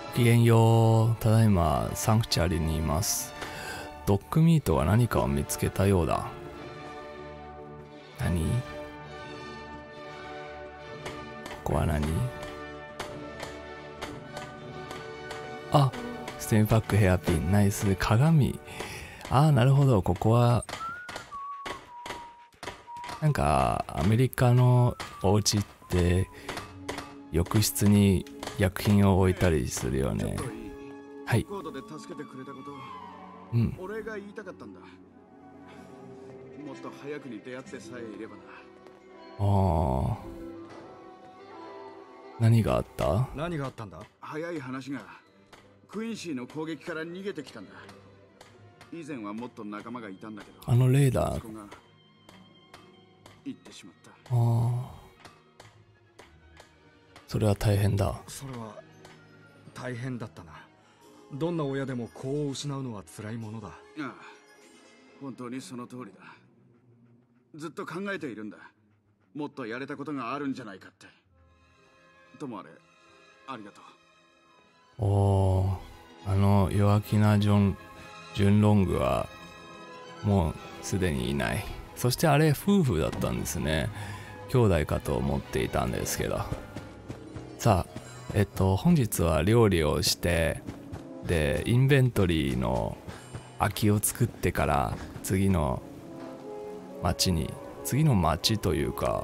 ごきげんよう。ただいまサンクチュアリにいます。ドッグミートが何かを見つけたようだ。何？ここは何？あ、ステムパックヘアピン、ナイス。鏡。なるほど。ここはなんかアメリカのお家って浴室に薬品を置いたりするよね。はい。うん。 俺が言いたかったんだ。もっと早くに出会ってさえいればな。 何があった？ 何があったんだ？ 早い話がクインシーの攻撃から逃げてきたんだ。以前はもっと仲間がいたんだけど、 レーダー行ってしまった。 それは大変だ。 それは大変だったな。どんな親でも子を失うのは辛いものだ。 ああ、本当にその通りだ。ずっと考えているんだ。もっとやれたことがあるんじゃないかって。ともあれ、ありがとう。 弱気なジュンロングはもうすでにいない。そしてあれ夫婦だったんですね。兄弟かと思っていたんですけど。さあ、本日は料理をして、でインベントリーの空きを作ってから次の町というか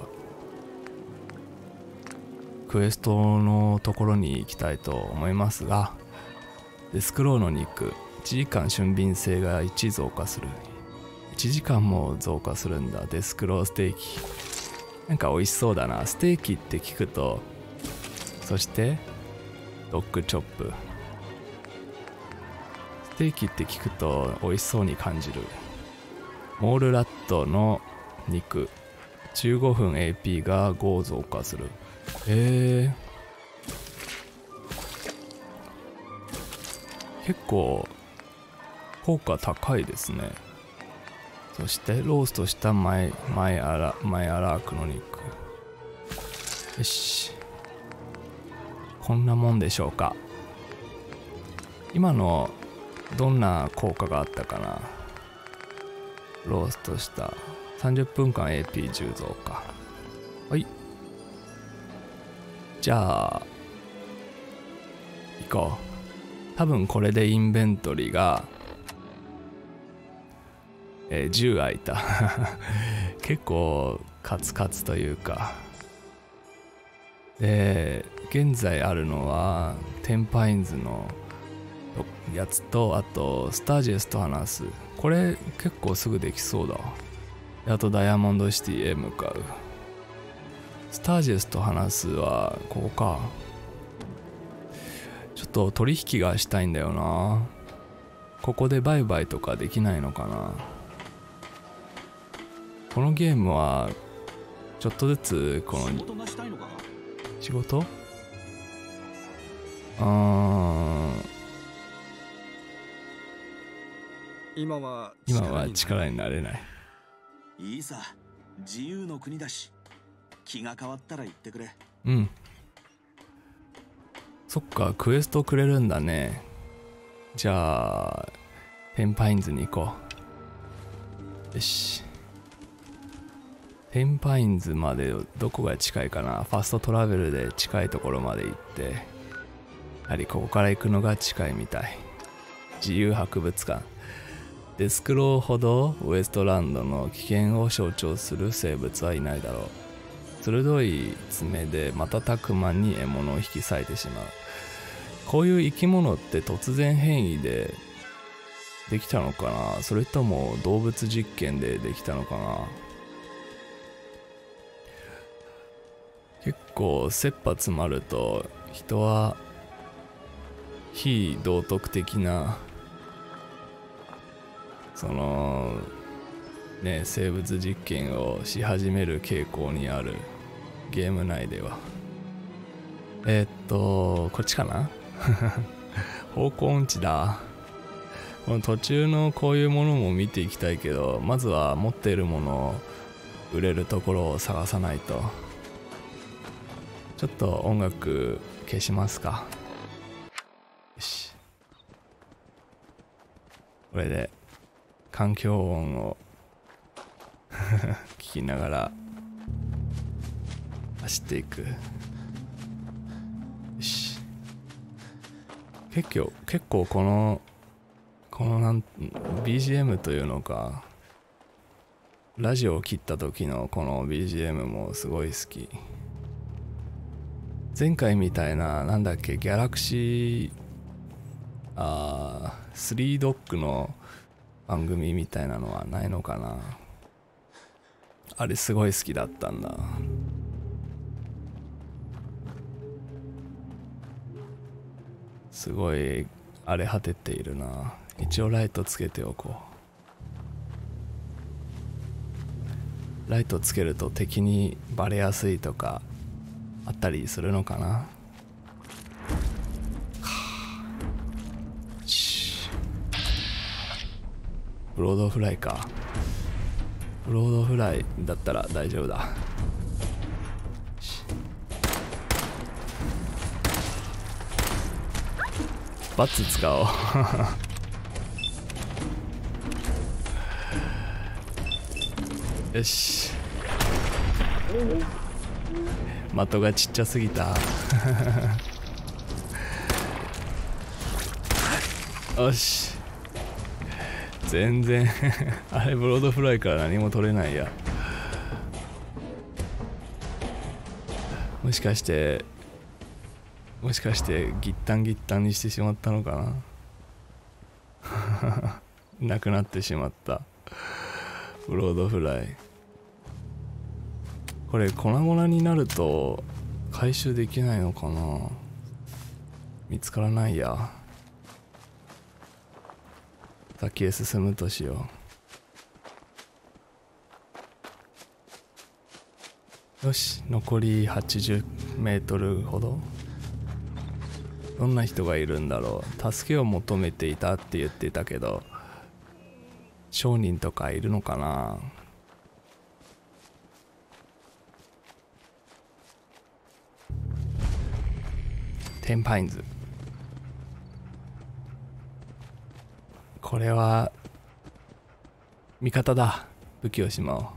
クエストのところに行きたいと思いますが、デスクローの肉1時間俊敏性が1増加する。1時間も増加するんだ。デスクローステーキ、なんか美味しそうだな。ステーキって聞くと、そしてドッグチョップ、ステーキって聞くと美味しそうに感じる。モールラットの肉15分 AP が5増加する。結構効果高いですね。そしてローストしたマイアラークの肉。よし、こんなもんでしょうか。今のどんな効果があったかな。ローストした30分間 AP10 増加。はい、じゃあ行こう。多分これでインベントリが、10空いた結構カツカツというか。で現在あるのはテンパインズのやつと、あとスタージェスと話す。これ結構すぐできそうだ。あとダイヤモンドシティへ向かう。スタージェスと話すはここか。ちょっと取引がしたいんだよな。ここで売買とかできないのかな。このゲームはちょっとずつこの仕事今は力になれない。 いいさ、自由の国だし、気が変わったら言ってくれ。 うん。そっか、クエストくれるんだね。じゃあテンパインズに行こう。よし、テンパインズまでどこが近いかな。ファストトラベルで近いところまで行って、やはりここから行くのが近いみたい。自由博物館。デスクローほどウエストランドの危険を象徴する生物はいないだろう。鋭い爪で瞬く間に獲物を引き裂いてしまう。こういう生き物って突然変異でできたのかな、それとも動物実験でできたのかな。結構切羽詰まると人は非道徳的な生物実験をし始める傾向にある。ゲーム内ではこっちかな方向音痴だ。この途中のこういうものも見ていきたいけど、まずは持っているものを売れるところを探さないと。ちょっと音楽消しますか。 よし。これで環境音を聞きながら走っていく。よし。結構このBGM というのか、ラジオを切った時のこの BGM もすごい好き。前回みたいな、なんだっけ、ギャラクシー3ドッグの番組みたいなのはないのかな。あれすごい好きだったんだ。すごい荒れ果てているな。一応ライトつけておこう。ライトつけると敵にバレやすいとかあったりするのかな。ブロードフライか。ブロードフライだったら大丈夫だ。バツ使おう。よし。的がちっちゃすぎた。よし。全然あれブロードフライから何も取れないや。もしかしてギッタンにしてしまったのかな。なくなってしまったブロードフライ。これ粉々になると回収できないのかな。見つからないや。先へ進むとしよう。よし、残り80メートルほど。どんな人がいるんだろう。助けを求めていたって言ってたけど、商人とかいるのかな。テンパインズ。これは味方だ。武器をしまお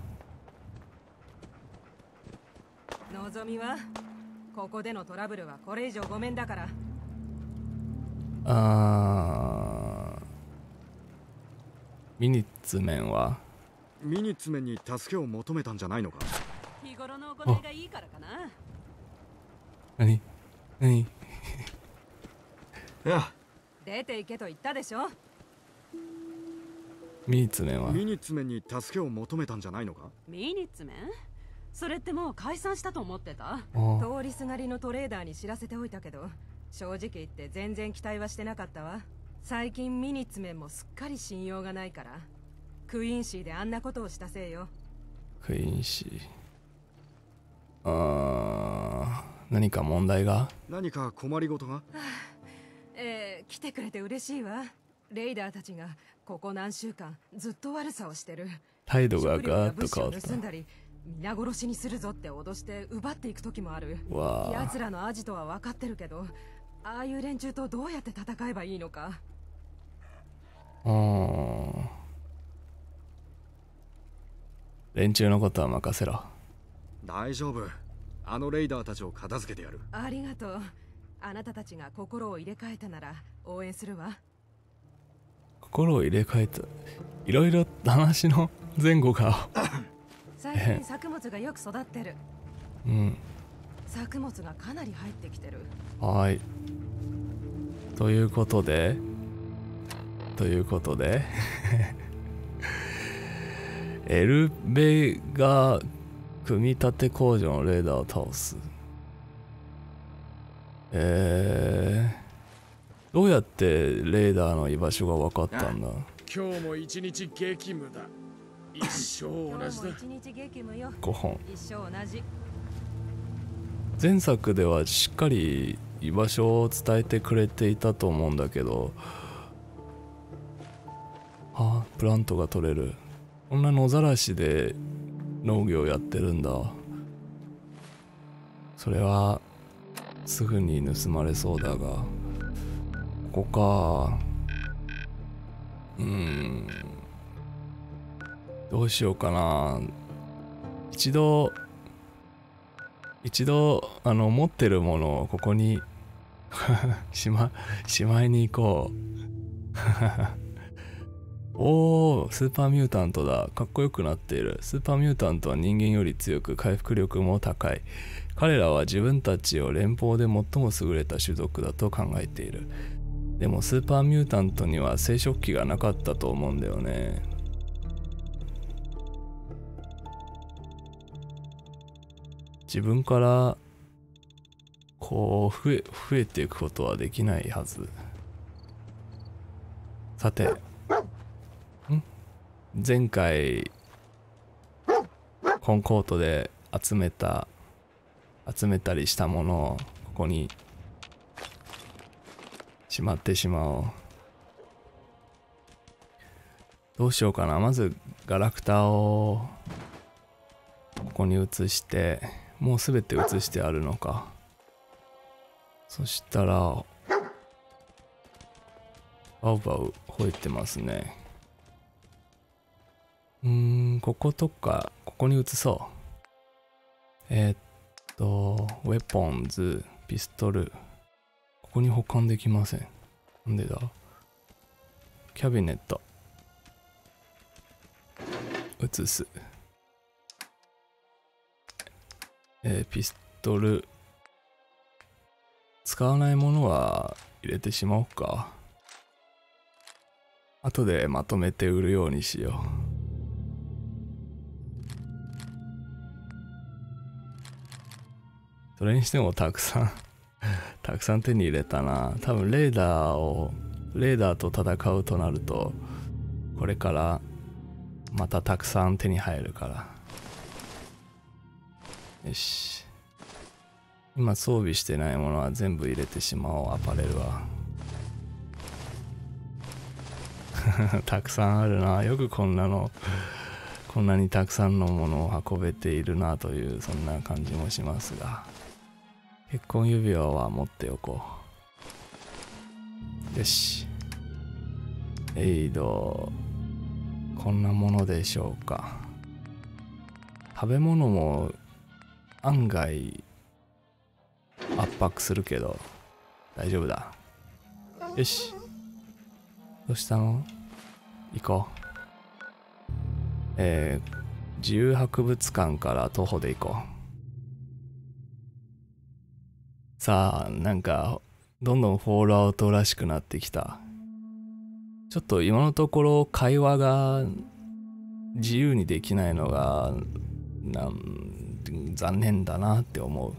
う。 のぞみはここでのトラブルはこれ以上ごめんだから。 ミニッツメンはミニッツメンに助けを求めたんじゃないのか。 日頃の行いがいいからかな。 何いや、 出て行けと言ったでしょ。 ミニッツメンはミニッツメンに助けを求めたんじゃないのか。 ミニッツメン？それってもう解散したと思ってた。通りすがりのトレーダーに知らせておいたけど、正直言って全然期待はしてなかったわ。最近ミニッツメンもすっかり信用がないから。クイーンシーであんなことをしたせいよ。 クイーンシー。何か問題が？ 何か困りごとが？ 来てくれて嬉しいわ。レイダーたちがここ何週間ずっと悪さをしてる。 態度がガーッと変わった。 盗んだり皆殺しにするぞって脅して奪っていく時もある。奴らのアジトは分かってるけど、ああいう連中とどうやって戦えばいいのか。 連中のことは任せろ。 大丈夫。あのレイダーたちを片付けてやる。 ありがとう。あなたたちが心を入れ替えたなら応援するわ。 心を入れ替えた。いろいろ話の前後が最近作物がよく育ってる。 うん。 作物がかなり入ってきてる。 はい。ということでエルベが組み立て工場のレーダーを倒す。どうやってレーダーの居場所が分かったんだ。 今日も一日激務だ。一生同じだ。 一日激務よ。 5本。 一生同じ。 前作ではしっかり居場所を伝えてくれていたと思うんだけど、プラントが取れる。こんな野ざらしで農業やってるんだ。それはすぐに盗まれそうだが、 ここか。どうしようかな。一度持ってるものをここにしまいに行こう。おー、スーパーミュータントだ。かっこよくなっている。スーパーミュータントは人間より強く回復力も高い。彼らは自分たちを連邦で最も優れた種族だと考えている。でもスーパーミュータントには生殖器がなかったと思うんだよね。自分からこう増えていくことはできないはず。さて、前回コンコートで集めたりしたものをここにしまってしまおう。どうしようかな。まずガラクタをここに移して、もうすべて移してあるのか。そしたらバウバウ吠えてますね。こことかここに移そう。ウェポンズ、ピストル、ここに保管できません。なんでだ。キャビネット移す。ピストル、使わないものは入れてしまおうか。後でまとめて売るようにしよう。それにしてもたくさん手に入れたな。多分レーダーと戦うとなると、これからまたたくさん手に入るから。よし。今装備してないものは全部入れてしまおう。アパレルはたくさんあるな。よくこんなにたくさんのものを運べているなという、そんな感じもしますが、結婚指輪は持っておこう。よし。エイド、こんなものでしょうか。食べ物も案外圧迫するけど大丈夫だ。よし。どうしたの？行こう。自由博物館から徒歩で行こう。さあ、なんかどんどんフォールアウトらしくなってきた。ちょっと今のところ会話が自由にできないのが残念だなって思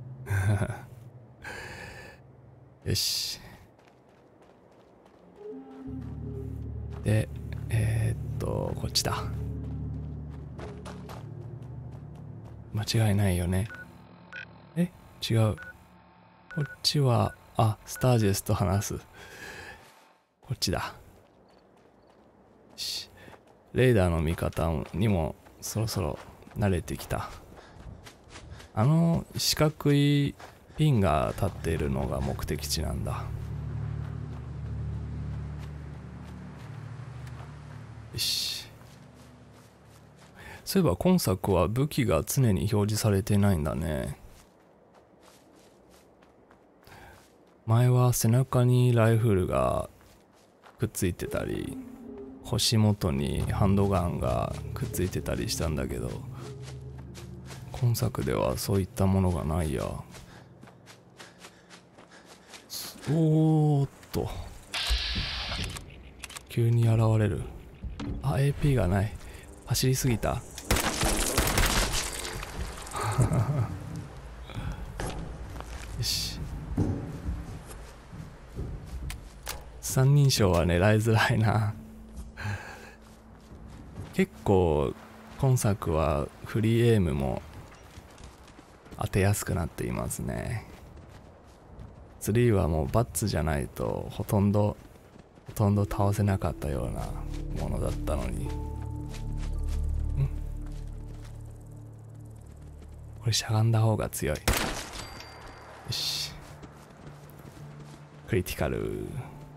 う。よし。で、こっちだ。間違いないよね。違う。こっちは、スタージェスと話す。こっちだ。レーダーの見方にもそろそろ慣れてきた。四角いピンが立っているのが目的地なんだ。よし。そういえば今作は武器が常に表示されてないんだね。前は背中にライフルがくっついてたり、腰元にハンドガンがくっついてたりしたんだけど、今作ではそういったものがないや。おーっと、急に現れる。AP がない。走りすぎた。よし。三人称は狙いづらいな。結構今作はフリーエイムも当てやすくなっていますね。3はもうバッツじゃないとほとんど倒せなかったようなものだったのに。これしゃがんだ方が強い。よし。クリティカル。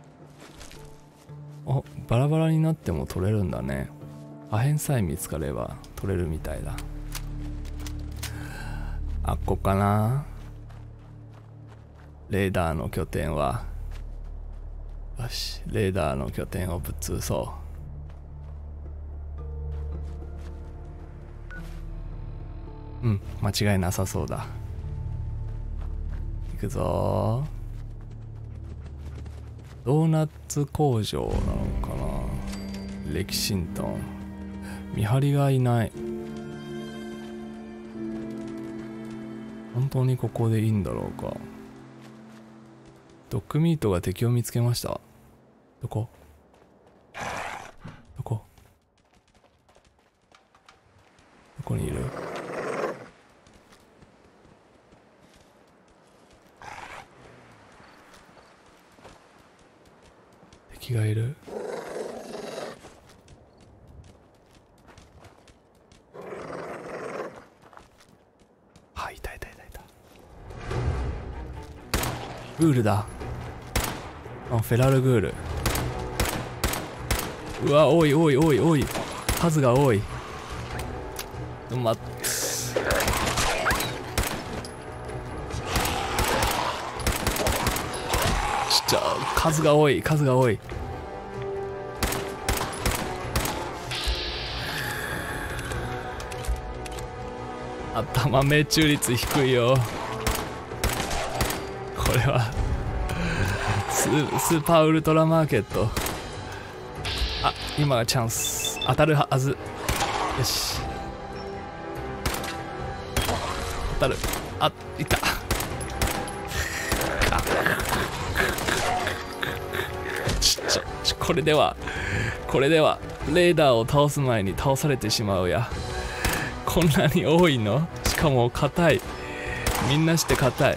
お、バラバラになっても取れるんだね。破片さえ見つかれば取れるみたいだ。あっこかな、レーダーの拠点は。よし、レーダーの拠点をぶっ潰そう。うん、間違いなさそうだ。いくぞー。ドーナツ工場なのかな。レキシントン。見張りがいない。本当にここでいいんだろうか。ドッグミートが敵を見つけました。どこ？どこ？どこにいる？敵がいる？あ、いたいたいたいた。グールだ。あ、フェラルグール。うわ、多い多い多い多い。数が多い。まっ、数が多い、数が多い。頭命中率低いよ。これはスーパーウルトラマーケット。あ、今がチャンス。当たるはず。よし、当たる。あ、いった。これではレーダーを倒す前に倒されてしまうや。こんなに多いの？しかも硬い。みんなして硬い。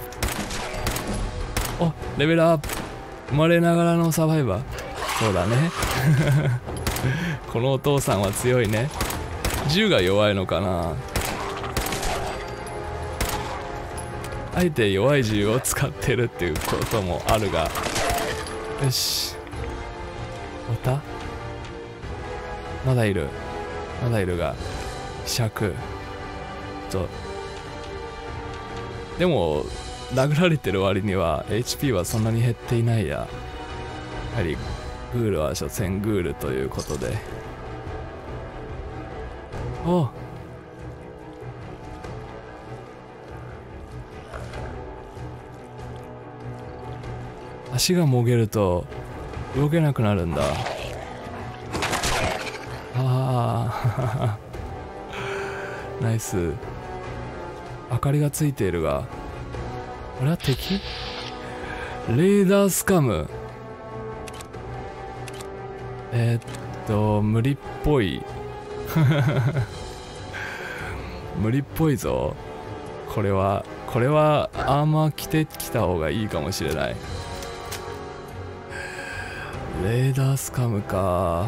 お、レベルアップ。生まれながらのサバイバー。そうだね。このお父さんは強いね。銃が弱いのかな。あえて弱い銃を使ってるっていうこともあるが。よし、おた？まだいる。まだいるが、希釈。でも、殴られてる割には HP はそんなに減っていないや。やはり、グールは所詮グールということで。お！足がもげると動けなくなるんだ。ああ。ナイス。明かりがついているが、これは敵？レーダースカム。無理っぽい。無理っぽいぞ。これはアーマー着てきた方がいいかもしれない。レーダースカムか。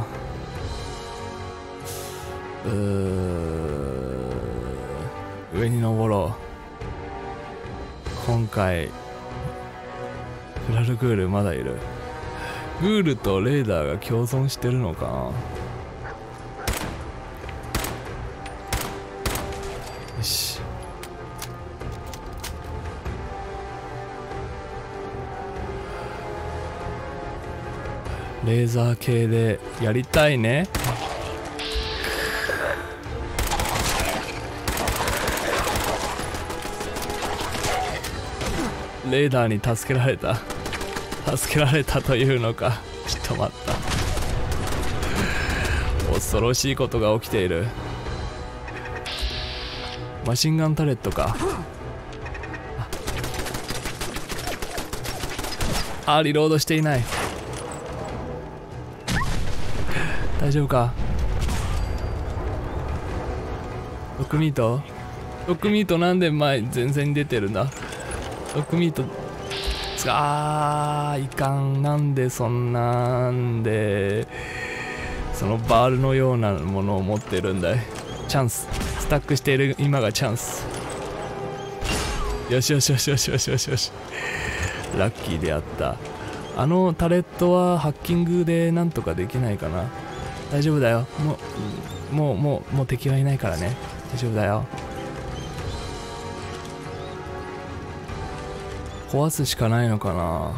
上に登ろう。今回フラルグールまだいる。グールとレーダーが共存してるのかな。よし、レーザー系でやりたいね。レーダーに助けられたというのか。ちょっと待った。恐ろしいことが起きている。マシンガンタレットか。あ、リロードしていない。大丈夫か。ドッグミートなんで前前線に出てるんだ。ドッグミートいかん。なんでそんなんでそのバールのようなものを持ってるんだい。チャンス。スタックしている今がチャンス。よしよしよしよしよしよしよし。ラッキーであった。 あのタレットはハッキングでなんとかできないかな。大丈夫だよ。もう敵はいないからね。大丈夫だよ。壊すしかないのかな。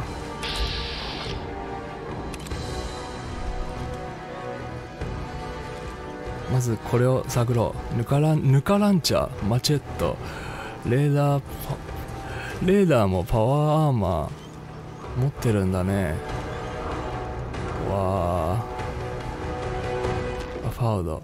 まずこれを探ろう。ヌカランチャー、マチェット、レーダーもパワーアーマー持ってるんだね。わー、ファウド、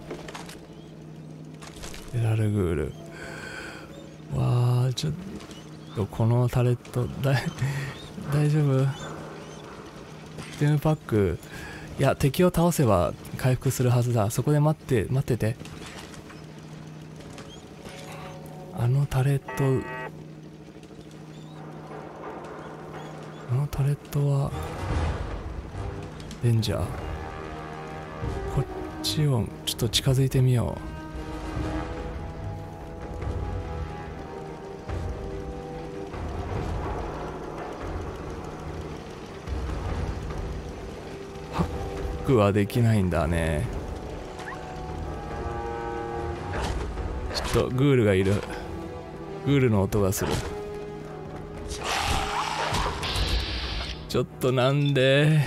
エラルグール。わー、ちょっとこのタレット大丈夫？テームパック、いや、敵を倒せば回復するはずだ。そこで待ってて。あのタレットはデンジャー。こっちをちょっと近づいてみよう。ハックはできないんだね。ちょっとグールがいる。グールの音がする。ちょっとなんで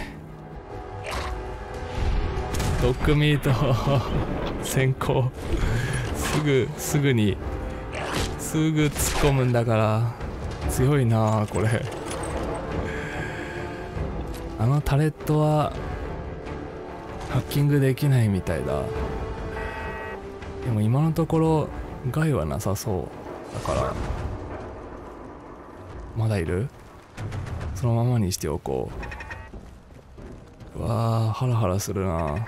ドッグミート先行すぐ突っ込むんだから。強いなこれ。あのタレットはハッキングできないみたいだ。でも今のところ害はなさそうだからまだいる。そのままにしておこう。うわー、ハラハラするな。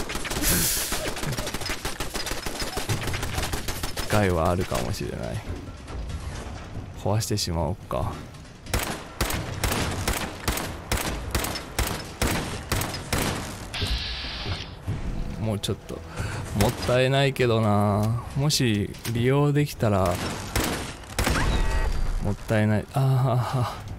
害はあるかもしれない。壊してしまおうか。もうちょっともったいないけどな。もし利用できたらもったいない。ああ、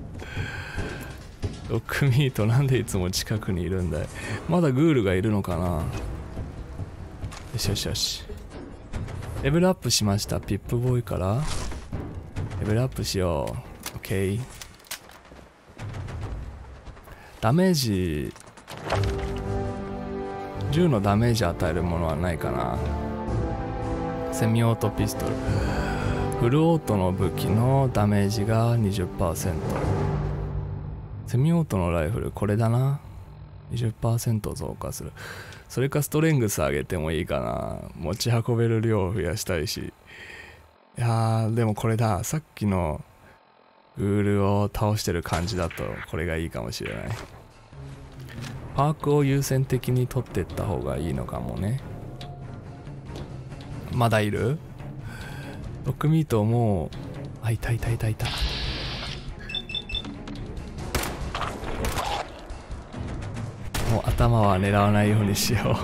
ドッグミートなんでいつも近くにいるんだい。まだグールがいるのかな。よしよしよし。レベルアップしました。ピップボーイからレベルアップしよう。 OK。 ダメージ、銃のダメージ与えるものはないかな。セミオートピストル、フルオートの武器のダメージが 20%。セミオートのライフル、これだな。 20% 増加する。それかストレングス上げてもいいかな。持ち運べる量を増やしたいし。いやー、でもこれだ。さっきのグールを倒してる感じだとこれがいいかもしれない。パークを優先的に取っていった方がいいのかもね。まだいる？ドッグミートもう、いた。もう頭は狙わないようにしよう。よ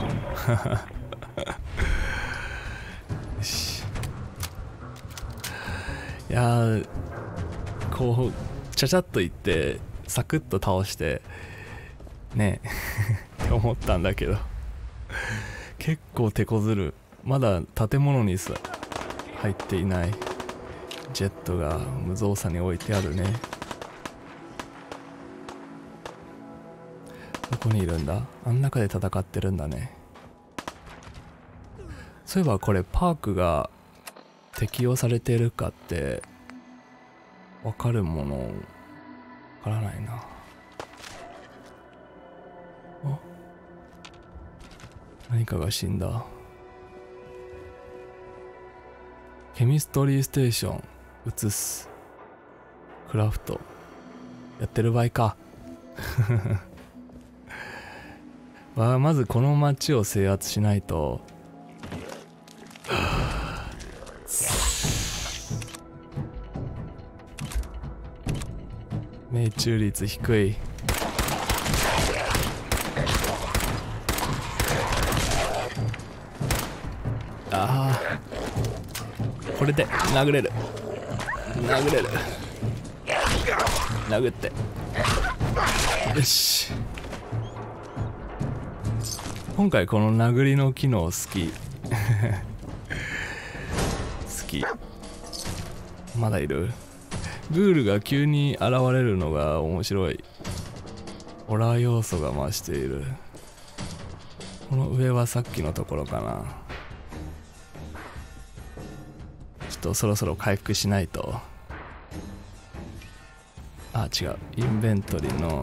し。いやー、こうちゃちゃっといってサクッと倒してねって思ったんだけど結構手こずる。まだ建物に入っていないジェットが無造作に置いてあるね。どこにいるんだ？あん中で戦ってるんだね。そういえばこれパークが適用されているかって分かるもの分からないな。あ、何かが死んだ。ケミストリーステーション移す。クラフトやってる場合か。まずこの町を制圧しないと。命中率低い。ああ、これで殴れる。殴ってよし。今回この殴りの機能好き。好き。まだいる？グールが急に現れるのが面白い。ホラー要素が増している。この上はさっきのところかな。ちょっとそろそろ回復しないと。あ、違う。インベントリーの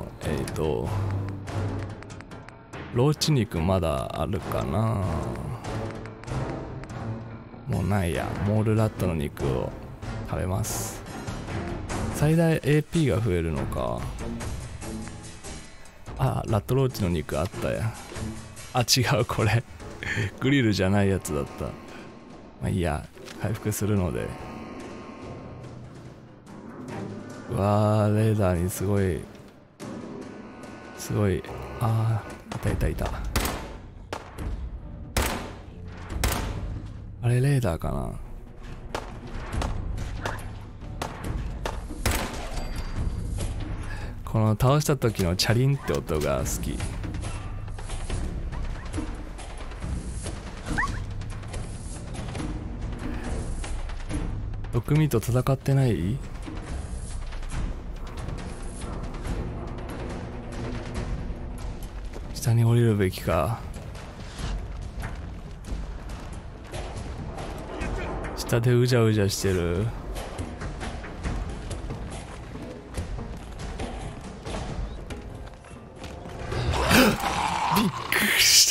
ローチ肉まだあるかな。もうないや。モールラットの肉を食べます。最大 AP が増えるのか。あ、ラットローチの肉あったや。あ、違う、これグリルじゃないやつだった。まあいいや、回復するので。うわー、レーダーにすごいあー、いたいた。あれレーダーかな。この倒した時のチャリンって音が好き。毒味と戦ってない？下に降りるべきか。下でうじゃうじゃしてる。びっくりした。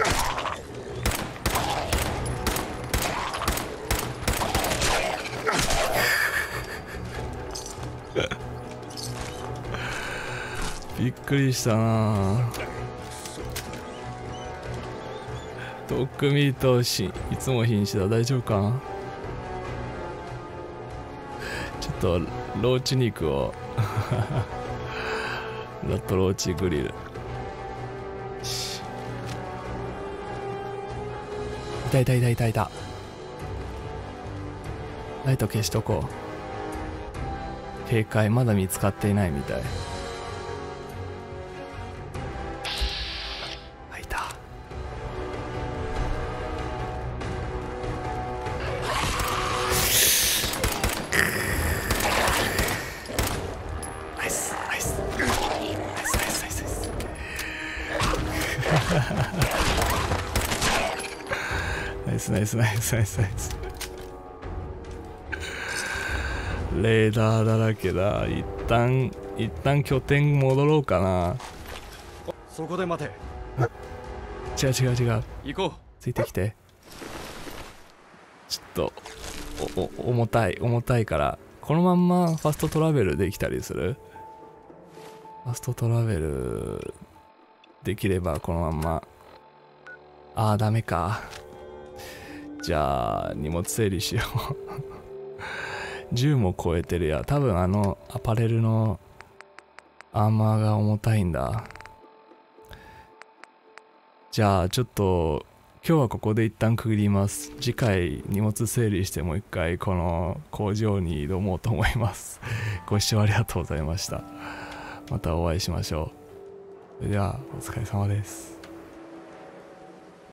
びっくりしたな。ドッグミートいつも瀕死だ。大丈夫かな。ちょっとローチ肉をラットローチグリル。いた。ライト消しとこう。警戒まだ見つかっていないみたい。あ、いた。ナイス。ナイス。レーダーだらけだ。一旦拠点戻ろうかな。 そこで待て。 違う。 行こう。 ついてきて。ちょっと重たいから、このまんまファストトラベルできたりする？ファストトラベルできればこのまんま。あー、ダメか。じゃあ荷物整理しよう。10も超えてるや。多分アパレルのアーマーが重たいんだ。じゃあちょっと今日はここで一旦区切ります。次回荷物整理してもう一回この工場に挑もうと思います。ご視聴ありがとうございました。またお会いしましょう。それではお疲れ様です。